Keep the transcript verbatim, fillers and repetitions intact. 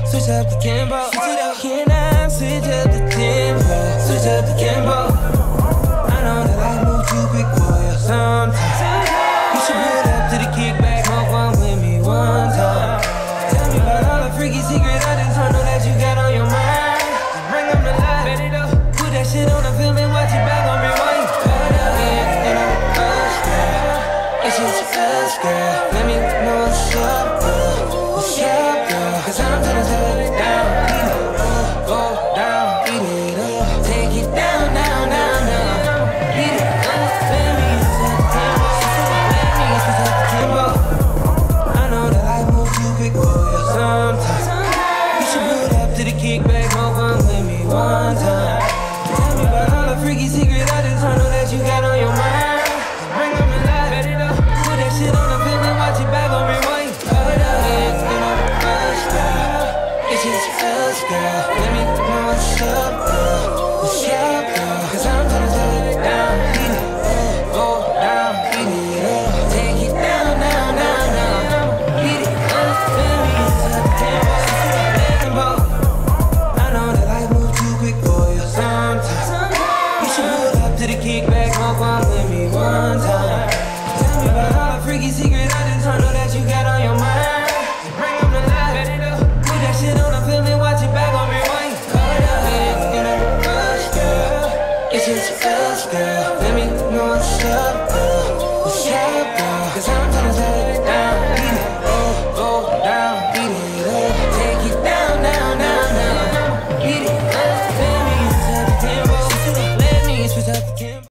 Switch up the tempo. Can I switch up the tempo? Switch up the tempo. I know that I move too quick for you sometimes. You should pull up to the kickback, smoke one with me one time. Tell me about all the freaky secret items I know that you got on your mind. Just bring them to life, bet it up. Put that shit on the film and watch it back on rewind. Cut up, and I'm us, girl. It's just us, girl. Let me know what's up, girl. What's up, girl? Cause I'm tryna slow it down. Beat it up, go down, beat it up. Take it down, down, down, down. Beat it up, let me set the tempo. Let me set the tempo. I know that I move too quick for you sometimes. You should pull up to the kickback, smoke one with me one time. Tell me about all the freaky secret items I know that you got on your mind. Just bring them to life, bet it up. Put that shit on the film and watch it back on rewind. Cut up, and I'm us, girl. It's just us, girl. Let me know what's up, girl. What's up, girl? Cause I'm tryna slow it down. Beat it up, go down, beat it up. Take it down, down, down, down. Beat it up, let me set the tempo. I know that life moves too quick for you sometimes. You should pull up to the kickback, smoke one with me one time. Tell me about all the freaky secret items I know that